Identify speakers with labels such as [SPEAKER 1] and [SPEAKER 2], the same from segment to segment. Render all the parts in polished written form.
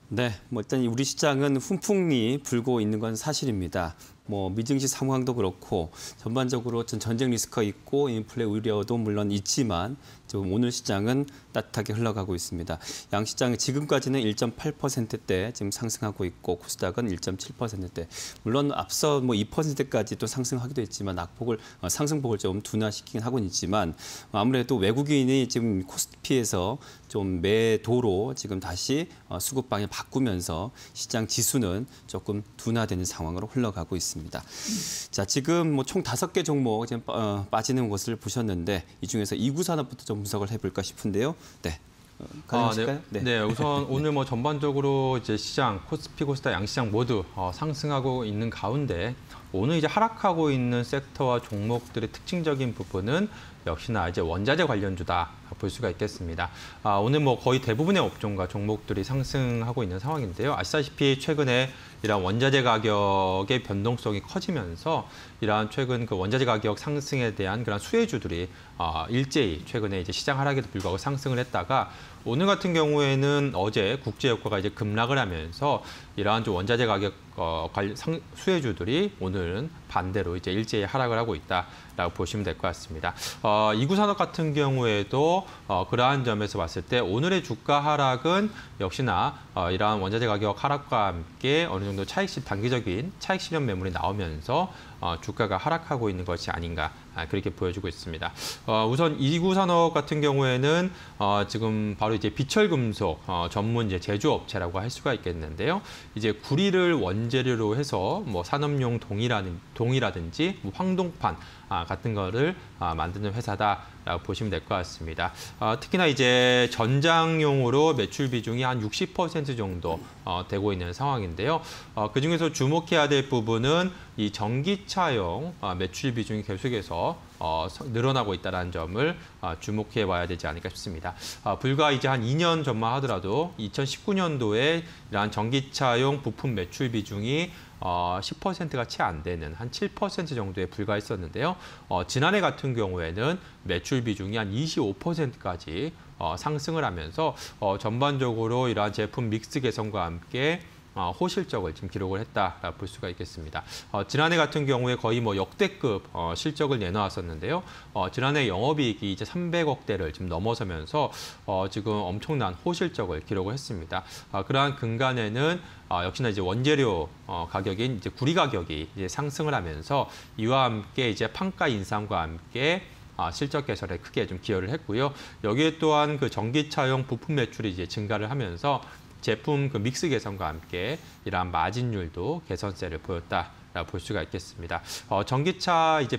[SPEAKER 1] 네, 일단 우리 시장은 훈풍이 불고 있는 건 사실입니다. 미증시 상황도 그렇고 전반적으로 전쟁 리스크가 있고 인플레 우려도 물론 있지만 지금 오늘 시장은 따뜻하게 흘러가고 있습니다. 양 시장이 지금까지는 1.8%대 지금 상승하고 있고 코스닥은 1.7%대. 물론 앞서 2%까지 또 상승하기도 했지만 상승폭을 좀 둔화시키긴 하고는 있지만 아무래도 외국인이 지금 코스피에서 좀 매도로 지금 다시 수급 방향 바꾸면서 시장 지수는 조금 둔화되는 상황으로 흘러가고 있습니다. 자, 지금 총 5개 종목 지금 빠지는 것을 보셨는데 이 중에서 이구산업부터 좀 분석을 해볼까 싶은데요. 네. 가능하실까요?
[SPEAKER 2] 네, 우선 오늘 전반적으로 이제 시장 코스피, 코스닥 양시장 모두 상승하고 있는 가운데 오늘 이제 하락하고 있는 섹터와 종목들의 특징적인 부분은 역시나 이제 원자재 관련주다 볼 수가 있겠습니다. 오늘 거의 대부분의 업종과 종목들이 상승하고 있는 상황인데요. 아시다시피 최근에 이러한 원자재 가격의 변동성이 커지면서 이러한 최근 그 원자재 가격 상승에 대한 그런 수혜주들이 일제히 최근에 이제 시장 하락에도 불구하고 상승을 했다가 오늘 같은 경우에는 어제 국제유가가 이제 급락을 하면서 이러한 좀 원자재 가격 수혜주들이 오늘은 반대로 이제 일제히 하락을 하고 있다라고 보시면 될 것 같습니다. 이구산업 같은 경우에도 그러한 점에서 봤을 때 오늘의 주가 하락은 역시나 이러한 원자재 가격 하락과 함께 어느 정도 단기적인 차익 실현 매물이 나오면서 주가가 하락하고 있는 것이 아닌가 그렇게 보여주고 있습니다. 우선 이구산업 같은 경우에는 지금 바로 이제 비철금속 전문 이제 제조업체라고 할 수가 있겠는데요. 이제 구리를 원재료로 해서 산업용 동이라든지 황동판 같은 거를 만드는 회사다라고 보시면 될 것 같습니다. 특히나 이제 전장용으로 매출 비중이 한 60% 정도 되고 있는 상황인데요. 그중에서 주목해야 될 부분은 이 전기차용 매출 비중이 계속해서 늘어나고 있다는 점을 주목해 봐야 되지 않을까 싶습니다. 불과 이제 한 2년 전만 하더라도 2019년도에 이러한 전기차용 부품 매출 비중이 10%가 채 안 되는 한 7% 정도에 불과했었는데요. 지난해 같은 경우에는 매출 비중이 한 25%까지 상승을 하면서 전반적으로 이러한 제품 믹스 개선과 함께 호실적을 지금 기록을 했다라고 볼 수가 있겠습니다. 지난해 같은 경우에 거의 역대급 실적을 내놓았었는데요. 지난해 영업이익이 이제 300억대를 지금 넘어서면서 지금 엄청난 호실적을 기록을 했습니다. 그러한 근간에는 역시나 이제 원재료 가격인 이제 구리 가격이 이제 상승을 하면서 이와 함께 이제 판가 인상과 함께 실적 개선에 크게 좀 기여를 했고요. 여기에 또한 그 전기차용 부품 매출이 이제 증가를 하면서 제품 그 믹스 개선과 함께 이러한 마진율도 개선세를 보였다라고 볼 수가 있겠습니다. 전기차 이제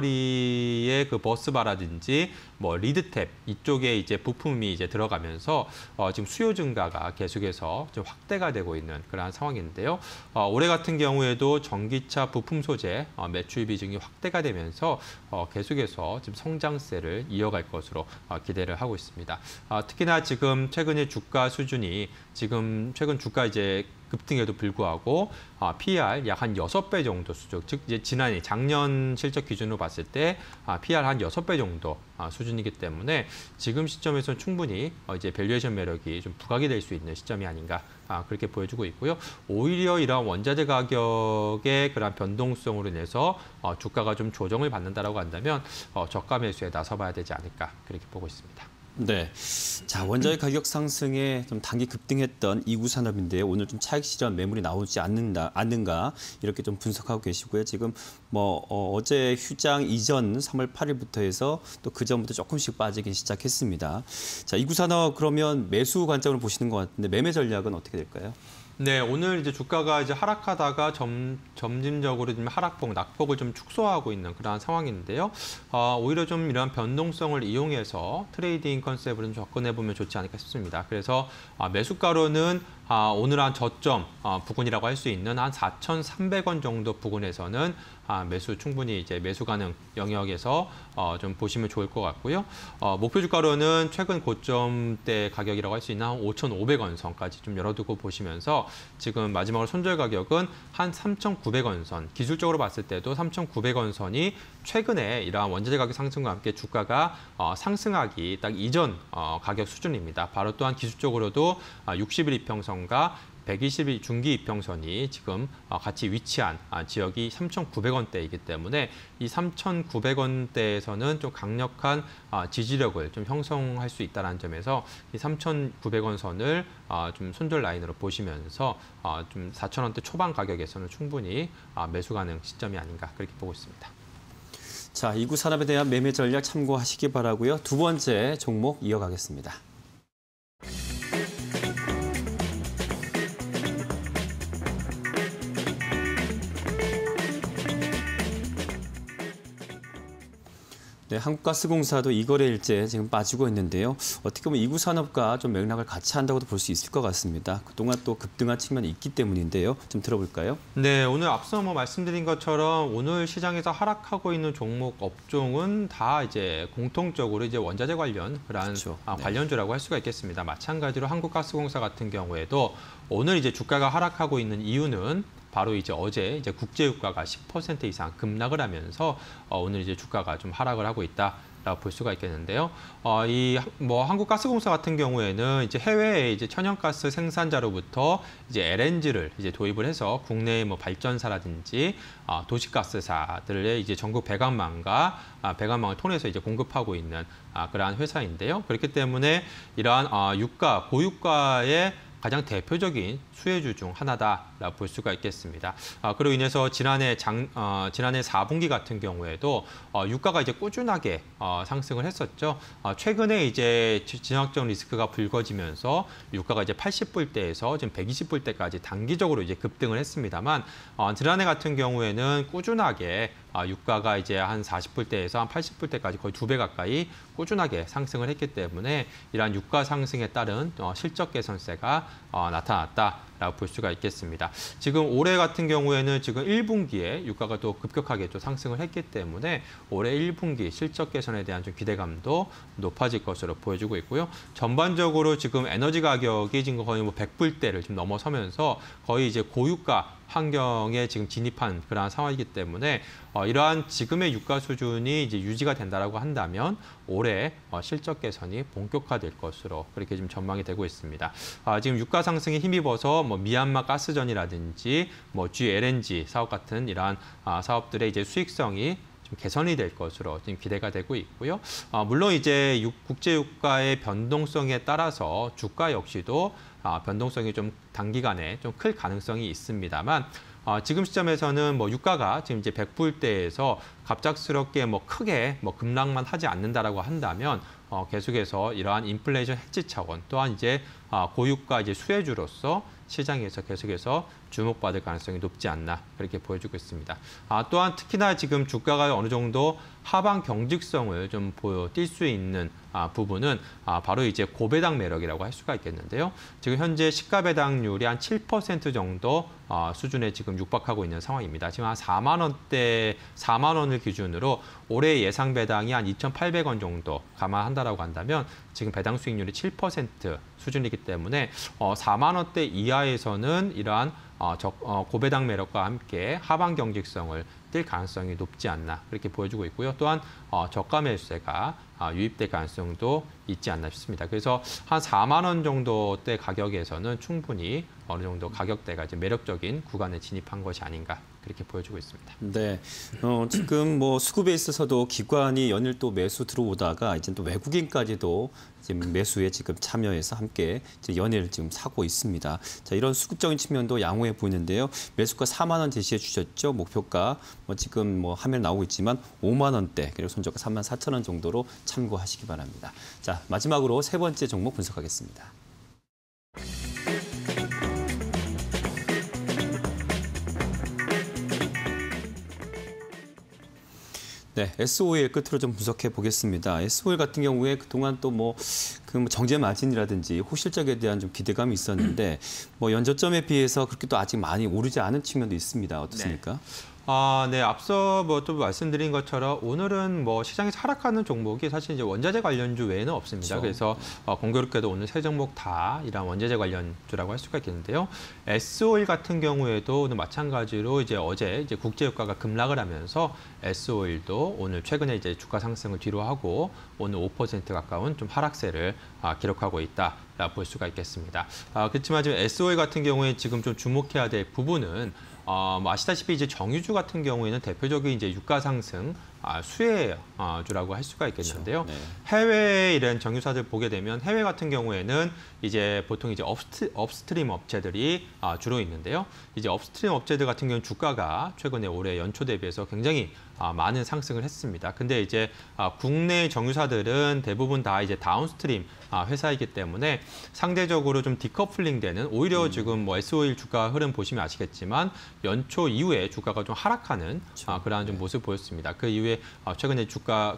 [SPEAKER 2] 배터리의 그 버스바라든지 리드탭 이쪽에 이제 부품이 이제 들어가면서 지금 수요 증가가 계속해서 좀 확대가 되고 있는 그러한 상황인데요. 올해 같은 경우에도 전기차 부품 소재 매출 비중이 확대가 되면서 계속해서 지금 성장세를 이어갈 것으로 기대를 하고 있습니다. 특히나 지금 최근의 주가 수준이 지금 최근 주가 이제 급등에도 불구하고 PER 약 한 6배 정도 수준, 즉 이제 작년 실적 기준으로 봤을 때 PER 한 6배 정도 수준이기 때문에 지금 시점에서는 충분히 이제 밸류에이션 매력이 좀 부각이 될 수 있는 시점이 아닌가 그렇게 보여주고 있고요. 오히려 이러한 원자재 가격의 그런 변동성으로 인해서 주가가 좀 조정을 받는다라고 한다면 저가 매수에 나서봐야 되지 않을까 그렇게 보고 있습니다.
[SPEAKER 1] 네. 자, 원자재 가격 상승에 좀 단기 급등했던 이구산업인데요. 오늘 좀 차익 실현 매물이 나오지 않는가 이렇게 좀 분석하고 계시고요. 지금 어제 휴장 이전 3월 8일부터 해서 또 그 전부터 조금씩 빠지기 시작했습니다. 자, 이구산업 그러면 매수 관점으로 보시는 것 같은데 매매 전략은 어떻게 될까요?
[SPEAKER 2] 네, 오늘 이제 주가가 이제 하락하다가 점진적으로 좀 낙폭을 좀 축소하고 있는 그러한 상황인데요. 오히려 좀 이러한 변동성을 이용해서 트레이딩 컨셉으로 좀 접근해 보면 좋지 않을까 싶습니다. 그래서 매수가로는 오늘 한 저점 부근이라고 할 수 있는 한 4,300원 정도 부근에서는 충분히 이제 매수 가능 영역에서 좀 보시면 좋을 것 같고요. 목표 주가로는 최근 고점대 가격이라고 할 수 있는 한 5,500원 선까지 좀 열어두고 보시면서 지금 마지막으로 손절 가격은 한 3,900원 선, 기술적으로 봤을 때도 3,900원 선이 최근에 이러한 원자재 가격 상승과 함께 주가가 상승하기 딱 이전 가격 수준입니다. 바로 또한 기술적으로도 60일 이평선과 120일 중기 이평선이 지금 같이 위치한 지역이 3,900원대이기 때문에 이 3,900원대에서는 좀 강력한 지지력을 좀 형성할 수 있다는 점에서 이 3,900원 선을 좀 손절 라인으로 보시면서 좀 4,000원대 초반 가격에서는 충분히 매수 가능 시점이 아닌가 그렇게 보고 있습니다.
[SPEAKER 1] 자, 이구 산업에 대한 매매 전략 참고하시기 바라고요. 두 번째 종목 이어가겠습니다. 네, 한국가스공사도 이거래일제 지금 빠지고 있는데요. 어떻게 보면 이구 산업과 좀 맥락을 같이 한다고도 볼 수 있을 것 같습니다. 그동안 또 급등한 측면이 있기 때문인데요. 좀 들어볼까요?
[SPEAKER 2] 네, 오늘 앞서 말씀드린 것처럼 오늘 시장에서 하락하고 있는 종목 업종은 다 이제 공통적으로 이제 원자재 관련 그런
[SPEAKER 1] 그렇죠. 네.
[SPEAKER 2] 관련주라고 할 수가 있겠습니다. 마찬가지로 한국가스공사 같은 경우에도 오늘 이제 주가가 하락하고 있는 이유는 바로 이제 어제 이제 국제유가가 10% 이상 급락을 하면서 오늘 이제 주가가 좀 하락을 하고 있다라고 볼 수가 있겠는데요. 이 한국가스공사 같은 경우에는 이제 해외에 이제 천연가스 생산자로부터 이제 LNG를 이제 도입을 해서 국내의 발전사라든지 도시가스사들의 이제 전국 배관망과 배관망을 통해서 이제 공급하고 있는 그러한 회사인데요. 그렇기 때문에 이러한 유가, 고유가의 가장 대표적인 수혜주 중 하나다라고 볼 수가 있겠습니다. 그로 인해서 지난해 4분기 같은 경우에도 유가가 이제 꾸준하게 상승을 했었죠. 최근에 이제 진학적 리스크가 불거지면서 유가가 이제 80불대에서 지금 120불대까지 단기적으로 이제 급등을 했습니다만 지난해 같은 경우에는 꾸준하게 유가가 이제 한 40불대에서 한 80불대까지 거의 2배 가까이 꾸준하게 상승을 했기 때문에 이러한 유가 상승에 따른 실적 개선세가 나타났다라고 볼 수가 있겠습니다. 지금 올해 같은 경우에는 지금 1분기에 유가가 또 급격하게 또 상승을 했기 때문에 올해 1분기 실적 개선에 대한 좀 기대감도 높아질 것으로 보여지고 있고요. 전반적으로 지금 에너지 가격이 지금 거의 100불대를 좀 넘어서면서 거의 이제 고유가 환경에 지금 진입한 그러한 상황이기 때문에 이러한 지금의 유가 수준이 이제 유지가 된다라고 한다면 올해 실적 개선이 본격화될 것으로 그렇게 지금 전망이 되고 있습니다. 지금 유가 상승에 힘입어서 미얀마 가스전이라든지 GLNG 사업 같은 이러한 사업들의 이제 수익성이 좀 개선이 될 것으로 지금 기대가 되고 있고요. 물론 이제 국제 유가의 변동성에 따라서 주가 역시도 변동성이 좀 단기간에 좀 클 가능성이 있습니다만 지금 시점에서는 유가가 지금 이제 100불대에서 갑작스럽게 크게 급락만 하지 않는다라고 한다면 계속해서 이러한 인플레이션 해지 차원 또한 이제 고유가 이제 수혜주로서 시장에서 계속해서 주목받을 가능성이 높지 않나 그렇게 보여주고 있습니다. 또한 특히나 지금 주가가 어느 정도 하방 경직성을 좀 띌 수 있는 부분은 바로 이제 고배당 매력이라고 할 수가 있겠는데요. 지금 현재 시가 배당률이 한 7% 정도 수준에 지금 육박하고 있는 상황입니다. 지금 한 4만 원대, 4만 원을 기준으로 올해 예상 배당이 한 2,800원 정도 감안한다라고 한다면 지금 배당 수익률이 7% 수준이기 때문에 4만 원대 이하에서는 이러한 고배당 매력과 함께 하방 경직성을 뛸 가능성이 높지 않나 그렇게 보여주고 있고요. 또한 저가 매수세가 유입될 가능성도 있지 않나 싶습니다. 그래서 한 4만 원 정도대 가격에서는 충분히 어느 정도 가격대가 이제 매력적인 구간에 진입한 것이 아닌가 그렇게 보여주고 있습니다.
[SPEAKER 1] 네, 지금 수급에 있어서도 기관이 연일 또 매수 들어오다가 이제 또 외국인까지도 지금 매수에 지금 참여해서 함께 이제 연일 지금 사고 있습니다. 자, 이런 수급적인 측면도 양호해 보이는데요. 매수가 4만 원 제시해 주셨죠. 목표가 지금 화면 나오고 있지만 5만 원대 그리고 손절가 3만 4천 원 정도로 참고하시기 바랍니다. 자, 마지막으로 세 번째 종목 분석하겠습니다. 네, S-오일 끝으로 좀 분석해 보겠습니다. S-오일 같은 경우에 그동안 또 그 정제 마진이라든지 호실적에 대한 좀 기대감이 있었는데 연저점에 비해서 그렇게 또 아직 많이 오르지 않은 측면도 있습니다. 어떻습니까?
[SPEAKER 2] 네, 앞서 또 말씀드린 것처럼 오늘은 시장에서 하락하는 종목이 사실 이제 원자재 관련주 외에는 없습니다.
[SPEAKER 1] 그렇죠.
[SPEAKER 2] 그래서 공교롭게도 오늘 세 종목 다 이런 원자재 관련주라고 할 수가 있겠는데요. S-오일 같은 경우에도 오늘 마찬가지로 이제 어제 이제 국제유가가 급락을 하면서 S-오일도 오늘 최근에 이제 주가 상승을 뒤로 하고 오늘 5% 가까운 좀 하락세를 기록하고 있다. 볼 수가 있겠습니다. 그렇지만 지금 SO일 같은 경우에 지금 좀 주목해야 될 부분은 뭐 아시다시피 이제 정유주 같은 경우에는 대표적인 이제 유가 상승 수혜주라고 할 수가 있겠는데요.
[SPEAKER 1] 그렇죠. 네.
[SPEAKER 2] 해외 이런 정유사들 보게 되면 해외 같은 경우에는 이제 보통 이제 업스트림 업체들이 주로 있는데요. 이제 업스트림 업체들 같은 경우는 주가가 최근에 올해 연초 대비해서 굉장히 많은 상승을 했습니다. 근데 이제 국내 정유사들은 대부분 다 이제 다운스트림 회사이기 때문에 상대적으로 좀 디커플링되는 오히려 지금 뭐 SO일 주가 흐름 보시면 아시겠지만 연초 이후에 주가가 좀 하락하는 그러한 좀 모습을 보였습니다. 그 이후에 최근에 주가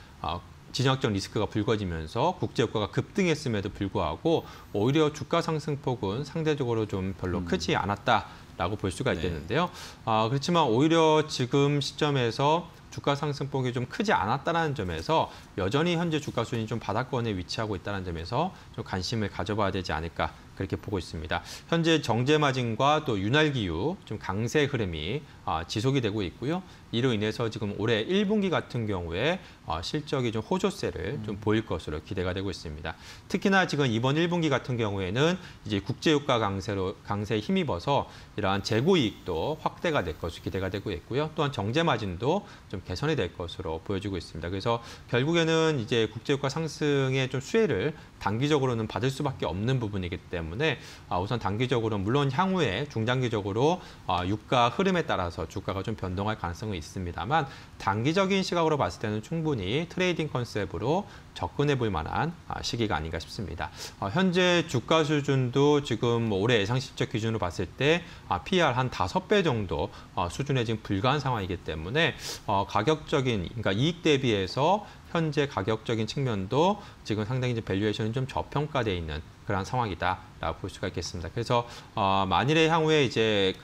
[SPEAKER 2] 지정학적 리스크가 불거지면서 국제유가가 급등했음에도 불구하고 오히려 주가 상승폭은 상대적으로 좀 별로 크지 않았다라고 볼 수가 있겠는데요. 그렇지만 오히려 지금 시점에서 주가 상승폭이 좀 크지 않았다는 점에서 여전히 현재 주가 수준이 좀 바닥권에 위치하고 있다는 점에서 좀 관심을 가져봐야 되지 않을까 그렇게 보고 있습니다. 현재 정제 마진과 또 윤활 기유 좀 강세 흐름이 지속이 되고 있고요. 이로 인해서 지금 올해 1분기 같은 경우에 실적이 좀 호조세를 좀 보일 것으로 기대가 되고 있습니다. 특히나 지금 이번 1분기 같은 경우에는 이제 국제유가 강세에 힘입어서 이러한 재고 이익도 확대가 될 것으로 기대가 되고 있고요. 또한 정제 마진도 좀 개선이 될 것으로 보여지고 있습니다. 그래서 결국에는 이제 국제유가 상승의 좀 수혜를 단기적으로는 받을 수밖에 없는 부분이기 때문에 우선 단기적으로 물론 향후에 중장기적으로 유가 흐름에 따라서 주가가 좀 변동할 가능성은 있습니다만 단기적인 시각으로 봤을 때는 충분히 트레이딩 컨셉으로 접근해 볼 만한 시기가 아닌가 싶습니다. 현재 주가 수준도 지금 올해 예상 실적 기준으로 봤을 때 PER 한 5배 정도 수준에 지금 불과한 상황이기 때문에 가격적인 그러니까 이익 대비해서 현재 가격적인 측면도 지금 상당히 밸류에이션이 좀 저평가되어 있는 그런 상황이다라고 볼 수가 있겠습니다. 그래서 만일에 향후에 이제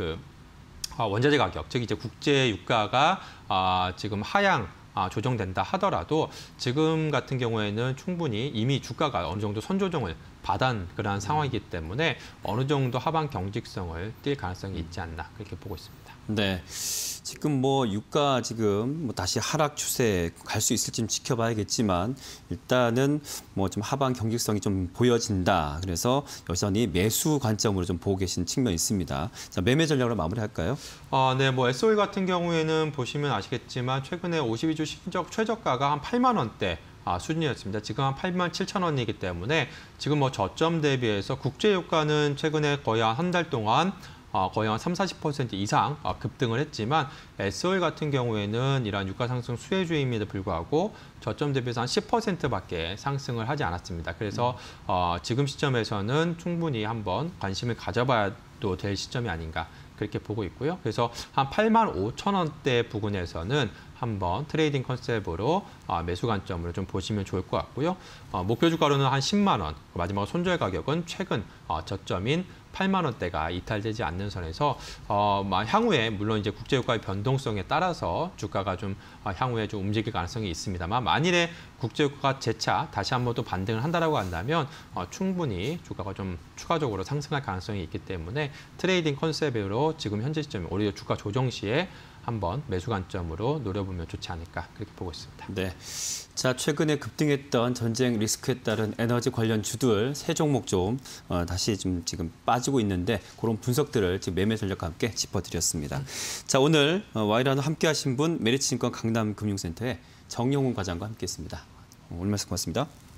[SPEAKER 2] 원자재 가격, 즉 이제 국제 유가가 지금 하향 조정된다 하더라도 지금 같은 경우에는 충분히 이미 주가가 어느 정도 선조정을 받은 그러한 상황이기 때문에 어느 정도 하방 경직성을 띌 가능성이 있지 않나 그렇게 보고 있습니다.
[SPEAKER 1] 네, 지금 뭐 유가 지금 뭐 다시 하락 추세 갈 수 있을지 좀 지켜봐야겠지만 일단은 뭐 좀 하방 경직성이 좀 보여진다. 그래서 여전히 매수 관점으로 좀 보고 계신 측면이 있습니다. 자, 매매 전략으로 마무리할까요?
[SPEAKER 2] 네, 뭐 SO일 같은 경우에는 보시면 아시겠지만 최근에 52주 신적 최저가가 한 8만 원대. 수준이었습니다. 지금 한 8만 7천 원이기 때문에 지금 뭐 저점 대비해서 국제유가는 최근에 거의 한 달 동안 거의 한 30~40% 이상 급등을 했지만 SO일 같은 경우에는 이러한 유가 상승 수혜주임에도 불구하고 저점 대비해서 한 10%밖에 상승을 하지 않았습니다. 그래서 지금 시점에서는 충분히 한번 관심을 가져봐도 될 시점이 아닌가 그렇게 보고 있고요. 그래서 한 8만 5천 원대 부근에서는 한번 트레이딩 컨셉으로 매수 관점으로 좀 보시면 좋을 것 같고요. 목표 주가로는 한 10만 원, 마지막 손절 가격은 최근 저점인 8만 원대가 이탈되지 않는 선에서 향후에 물론 이제 국제유가의 변동성에 따라서 주가가 좀 향후에 좀 움직일 가능성이 있습니다만 만일에 국제유가가 재차 다시 한번 또 반등을 한다라고 한다면 충분히 주가가 좀 추가적으로 상승할 가능성이 있기 때문에 트레이딩 컨셉으로 지금 현재 시점에 오히려 주가 조정 시에 한번 매수 관점으로 노려보면 좋지 않을까 그렇게 보고 있습니다.
[SPEAKER 1] 네, 자 최근에 급등했던 전쟁 리스크에 따른 에너지 관련 주들 세 종목 좀 다시 좀 지금 빠지고 있는데 그런 분석들을 지금 매매 전략과 함께 짚어드렸습니다. 자 오늘 와이라노 함께하신 분 메리츠증권 강남금융센터의 정용훈 과장과 함께했습니다. 오늘 말씀 고맙습니다.